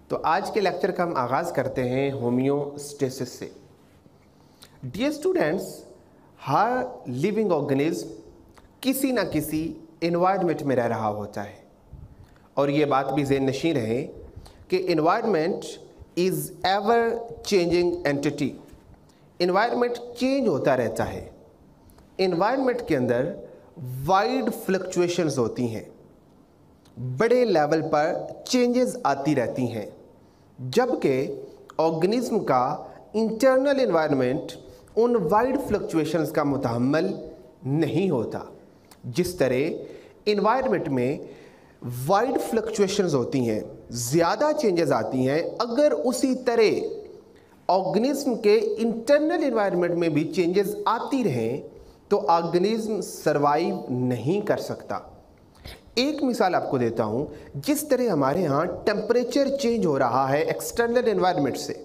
तो आज के लेक्चर का हम आगाज़ करते हैं होम्योस्टेसिस से। डियर स्टूडेंट्स, हर लिविंग ऑर्गेनिज्म किसी न किसी एनवायरनमेंट में रह रहा होता है और ये बात भी ज़हन नशीं रहे कि environment is ever changing entity. Environment change होता रहता है। एनवायरनमेंट के अंदर वाइड फ्लक्चुएशंस होती हैं, बड़े लेवल पर चेंजेस आती रहती हैं, जबकि ऑर्गेनिज्म का इंटरनल एनवायरनमेंट उन वाइड फ्लक्चुएशंस का मुतहम्मिल नहीं होता। जिस तरह एनवायरनमेंट में वाइड फ्लक्चुएशंस होती हैं, ज़्यादा चेंजेस आती हैं, अगर उसी तरह ऑर्गेनिज्म के इंटरनल एनवायरनमेंट में भी चेंजेस आती रहें तो ऑर्गेनिज्म सर्वाइव नहीं कर सकता। एक मिसाल आपको देता हूँ, जिस तरह हमारे यहाँ टेम्परेचर चेंज हो रहा है एक्सटर्नल एनवायरनमेंट से,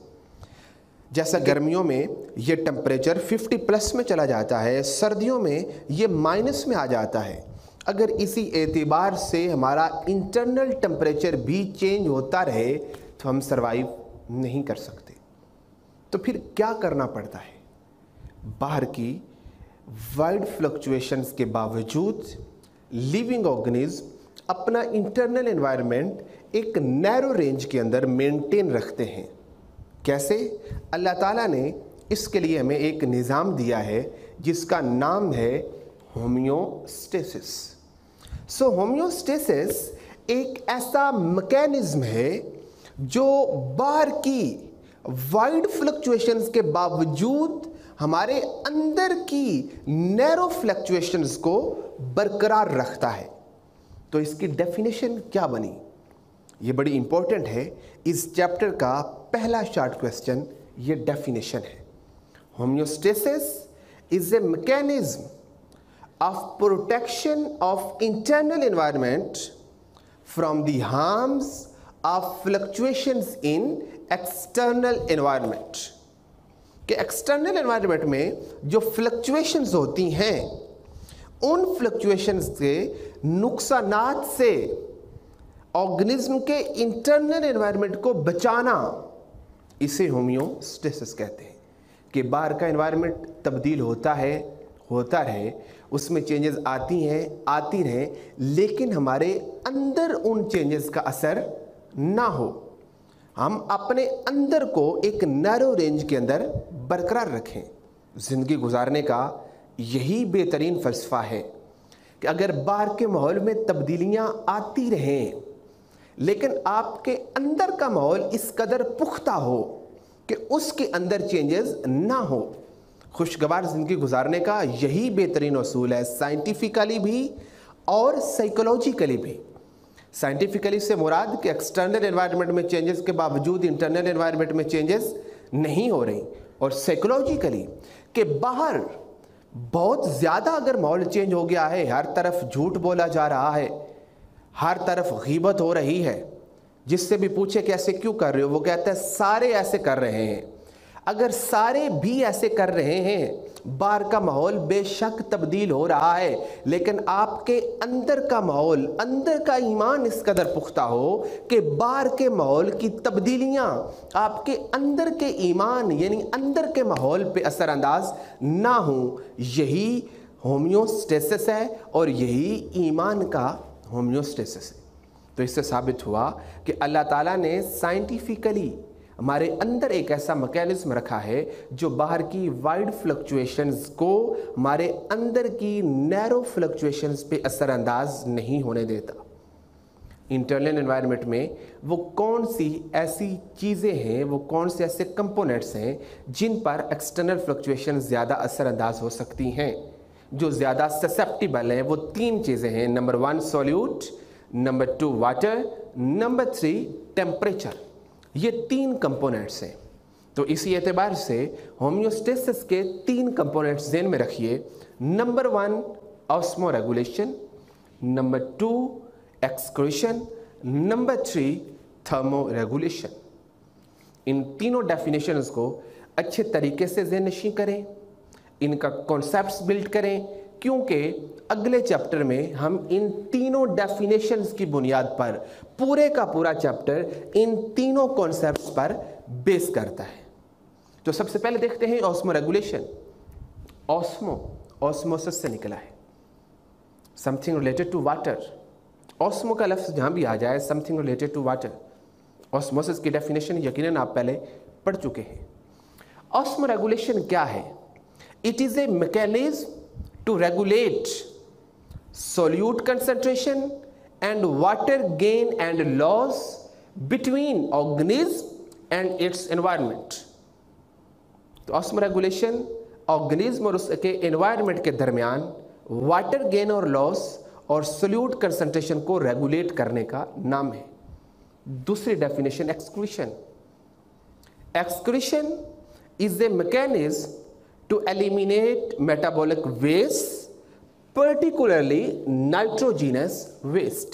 जैसा गर्मियों में ये टेम्परेचर 50 प्लस में चला जाता है, सर्दियों में ये माइनस में आ जाता है। अगर इसी एतबार से हमारा इंटरनल टेम्परेचर भी चेंज होता रहे तो हम सर्वाइव नहीं कर सकते। तो फिर क्या करना पड़ता है? बाहर की वाइड फ्लक्चुएशंस के बावजूद लिविंग ऑर्गेनिज्म अपना इंटरनल एनवायरनमेंट एक नैरो रेंज के अंदर मेंटेन रखते हैं। कैसे? अल्लाह ताला ने इसके लिए हमें एक निज़ाम दिया है जिसका नाम है होम्योस्टेसिस। सो होम्योस्टेसिस एक ऐसा मैकेनिज्म है जो बाहर की वाइड फ्लक्चुएशंस के बावजूद हमारे अंदर की नैरो फ्लक्चुएशंस को बरकरार रखता है। तो इसकी डेफिनेशन क्या बनी? ये बड़ी इंपॉर्टेंट है। इस चैप्टर का पहला शॉर्ट क्वेश्चन ये डेफिनेशन है। Homeostasis is a mechanism of protection of internal environment from the harms of fluctuations in external environment. कि एक्सटर्नल एनवायरनमेंट में जो फ्लक्चुएशंस होती हैं, उन फ्लक्चुएशंस के नुकसानात से ऑर्गेनिज्म के इंटरनल एनवायरनमेंट को बचाना, इसे होम्योस्टेसिस कहते हैं। कि बाहर का एनवायरनमेंट तब्दील होता रहे, उसमें चेंजेस आती रहें, लेकिन हमारे अंदर उन चेंजेस का असर ना हो। हम अपने अंदर को एक नैरो रेंज के अंदर बरकरार रखें। ज़िंदगी गुजारने का यही बेहतरीन फ़लसफ़ा है कि अगर बाहर के माहौल में तब्दीलियां आती रहें, लेकिन आपके अंदर का माहौल इस कदर पुख्ता हो कि उसके अंदर चेंजेस ना हो। खुशगवार ज़िंदगी गुजारने का यही बेहतरीन उसूल है, साइंटिफिकली भी और साइकोलॉजिकली भी। साइंटिफिकली से मुराद कि एक्सटर्नल एनवायरनमेंट में चेंजेस के बावजूद इंटरनल एनवायरनमेंट में चेंजेस नहीं हो रही, और साइकोलॉजिकली कि बाहर बहुत ज़्यादा अगर माहौल चेंज हो गया है, हर तरफ झूठ बोला जा रहा है, हर तरफ गीबत हो रही है, जिससे भी पूछे कि ऐसे क्यों कर रहे हो, वो कहता है सारे ऐसे कर रहे हैं। अगर सारे भी ऐसे कर रहे हैं, बाहर का माहौल बेशक तब्दील हो रहा है, लेकिन आपके अंदर का माहौल, अंदर का ईमान इस कदर पुख्ता हो कि बाहर के माहौल की तब्दीलियां आपके अंदर के ईमान यानी अंदर के माहौल पे असरअंदाज ना हो। यही होम्योस्टेसिस है और यही ईमान का होम्योस्टेसिस है। तो इससे साबित हुआ कि अल्लाह ताला ने साइंटिफिकली हमारे अंदर एक ऐसा मैकेनिज्म रखा है जो बाहर की वाइड फ्लक्चुएशंस को हमारे अंदर की नैरो फ्लक्चुएशंस पे असरअंदाज नहीं होने देता। इंटरनल एनवायरनमेंट में वो कौन सी ऐसी चीज़ें हैं, वो कौन से ऐसे कंपोनेंट्स हैं जिन पर एक्सटर्नल फ्लक्चुएशन ज़्यादा असरअंदाज हो सकती हैं, जो ज़्यादा ससेप्टिबल हैं? वो 3 चीज़ें हैं। Number 1 solute, number 2 water, number 3 temperature. ये 3 कंपोनेंट्स हैं। तो इसी एतबार से होम्योस्टेसिस के 3 कंपोनेंट्स ज़हन में रखिए। Number 1 osmoregulation, number 2 excretion, number 3 thermoregulation. इन तीनों डेफिनेशंस को अच्छे तरीके से ज़हन नशीं करें, इनका कॉन्सेप्ट्स बिल्ड करें, क्योंकि अगले चैप्टर में हम इन तीनों डेफिनेशंस की बुनियाद पर पूरे का पूरा चैप्टर इन तीनों कॉन्सेप्ट्स पर बेस करता है। तो सबसे पहले देखते हैं ऑस्मो रेगुलेशन। ऑस्मोसिस से निकला है, something related to water. Osmo का लफ्ज़ जहाँ भी आ जाए, something related to water. Osmosis की डेफिनेशन यकीनन आप पहले पढ़ चुके हैं। ऑस्मो रेगुलेशन क्या है? It is a mechanism to regulate solute concentration and water gain and loss between organism and its environment। तो ऑस्मो रेगुलेशन ऑर्गेनिज्म और उसके एनवायरनमेंट के दरमियान वाटर गेन और लॉस और सोल्यूट कंसंट्रेशन को रेगुलेट करने का नाम है। दूसरी definition excretion. Excretion is a mechanism to eliminate metabolic waste, particularly nitrogenous waste.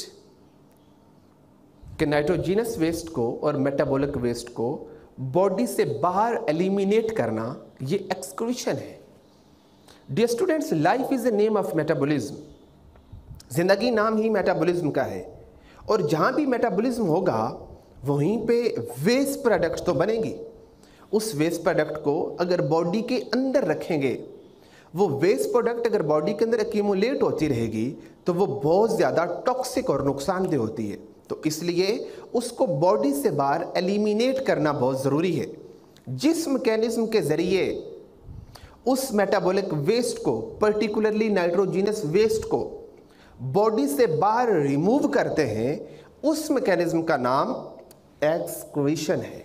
कि नाइट्रोजीनस वेस्ट को और मेटाबॉलिक वेस्ट को बॉडी से बाहर एलिमिनेट करना, ये एक्सक्रीशन है। Dear students, life is a name of metabolism. जिंदगी नाम ही मेटाबॉलिज्म का है, और जहां भी मेटाबॉलिज्म होगा वहीं पे वेस्ट प्रोडक्ट तो बनेगी। उस वेस्ट प्रोडक्ट को अगर बॉडी के अंदर रखेंगे, वो वेस्ट प्रोडक्ट अगर बॉडी के अंदर एक्यूमुलेट होती रहेगी तो वो बहुत ज़्यादा टॉक्सिक और नुकसानदेह होती है। तो इसलिए उसको बॉडी से बाहर एलिमिनेट करना बहुत ज़रूरी है। जिस मैकेनिज्म के ज़रिए उस मेटाबॉलिक वेस्ट को, पर्टिकुलरली नाइट्रोजीनस वेस्ट को बॉडी से बाहर रिमूव करते हैं, उस मैकेनिज्म का नाम एक्सक्रीशन है।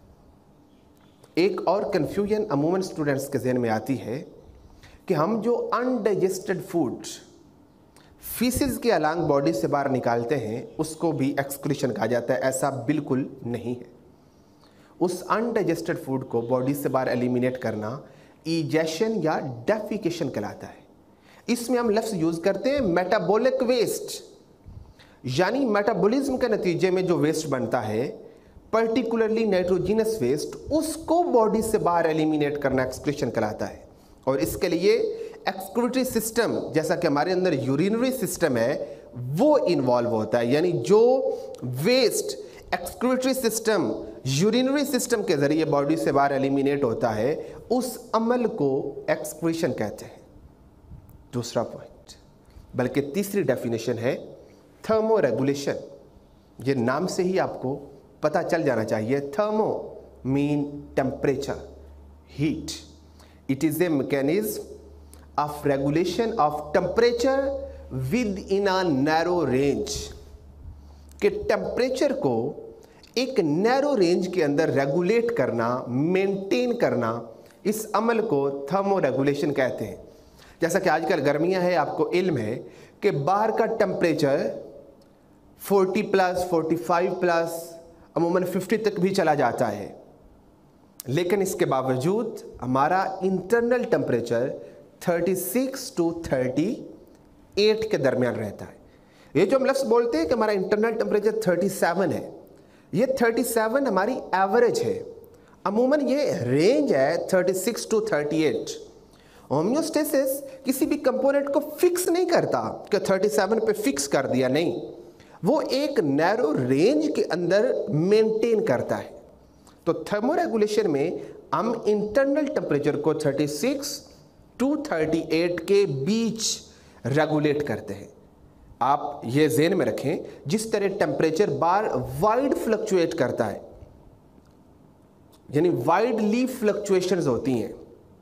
एक और कन्फ्यूजन अमूमन स्टूडेंट्स के ज़हन में आती है कि हम जो अनडाइजेस्टेड फूड फीसिस के अलांग बॉडी से बाहर निकालते हैं उसको भी एक्सक्रीशन कहा जाता है। ऐसा बिल्कुल नहीं है। उस अनडाइजेस्टेड फूड को बॉडी से बाहर एलिमिनेट करना इजेशन या डेफिकेशन कहलाता है। इसमें हम लफ्ज़ यूज़ करते हैं मेटाबॉलिक वेस्ट, यानी मेटाबॉलिज्म के नतीजे में जो वेस्ट बनता है, पर्टिकुलरली नाइट्रोजीनस वेस्ट, उसको बॉडी से बाहर एलिमिनेट करना एक्सक्रीशन कहलाता है। और इसके लिए एक्सक्रीटरी सिस्टम, जैसा कि हमारे अंदर यूरिनरी सिस्टम है, वो इन्वॉल्व होता है। यानी जो waste excretory system, urinary system के ज़रिए बॉडी से बाहर एलिमिनेट होता है, उस अमल को एक्सक्रीशन कहते हैं। दूसरा पॉइंट, बल्कि तीसरी डेफिनेशन है थर्मो रेगुलेशन। ये नाम से ही आपको पता चल जाना चाहिए। Thermo mean temperature, heat. It is a mechanism of regulation of temperature within a narrow range। कि टेम्परेचर को एक नैरो रेंज के अंदर रेगुलेट करना, मेंटेन करना, इस अमल को थर्मो रेगुलेशन कहते हैं। जैसा कि आजकल गर्मियां हैं, आपको इल्म है कि बाहर का टेम्परेचर 40+, 45+, अमूमन 50 तक भी चला जाता है, लेकिन इसके बावजूद हमारा इंटरनल टेम्परेचर 36 to 38 के दरमियान रहता है। ये जो हम लफ्ज़ बोलते हैं कि हमारा इंटरनल टेम्परेचर 37 है, ये 37 हमारी एवरेज है। अमूमन ये रेंज है 36 to 38। होम्योस्टेसिस किसी भी कंपोनेंट को फिक्स नहीं करता कि 37 पे फिक्स कर दिया, नहीं, वो एक नैरो रेंज के अंदर मेंटेन करता है। तो थर्मोरेगुलेशन में हम इंटरनल टेम्परेचर को 36 to 38 के बीच रेगुलेट करते हैं। आप ये ज़हन में रखें, जिस तरह टेम्परेचर बार वाइड फ्लक्चुएट करता है, यानी वाइडली फ्लक्चुएशंस होती हैं,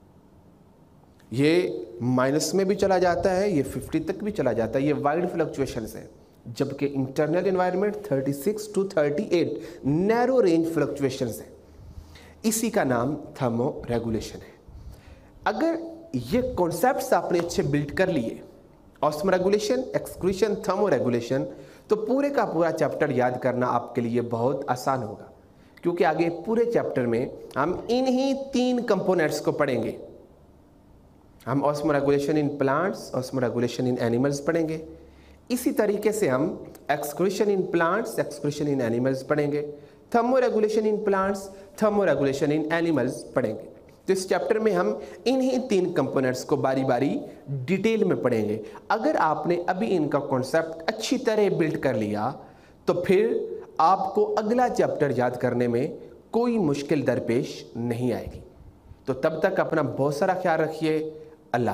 ये माइनस में भी चला जाता है, ये 50 तक भी चला जाता है, ये वाइड फ्लक्चुएशंस है। जबकि internal environment 36 to 38 narrow range fluctuations है। इसी का नाम थर्मो रेगुलेशन है। अगर ये कॉन्सेप्ट्स आपने अच्छे बिल्ड कर लिए, osmoregulation, excretion, thermoregulation, तो पूरे का पूरा चैप्टर याद करना आपके लिए बहुत आसान होगा, क्योंकि आगे पूरे चैप्टर में हम इन्हीं 3 कंपोनेंट्स को पढ़ेंगे। हम osmoregulation in plants, osmoregulation in animals पढ़ेंगे। इसी तरीके से हम excretion in plants, excretion in animals पढ़ेंगे। Thermoregulation in plants, thermoregulation in animals पढ़ेंगे। तो इस चैप्टर में हम इन्हीं 3 कंपोनेंट्स को बारी बारी डिटेल में पढ़ेंगे। अगर आपने अभी इनका कॉन्सेप्ट अच्छी तरह बिल्ड कर लिया तो फिर आपको अगला चैप्टर याद करने में कोई मुश्किल दरपेश नहीं आएगी। तो तब तक अपना बहुत सारा ख्याल रखिए।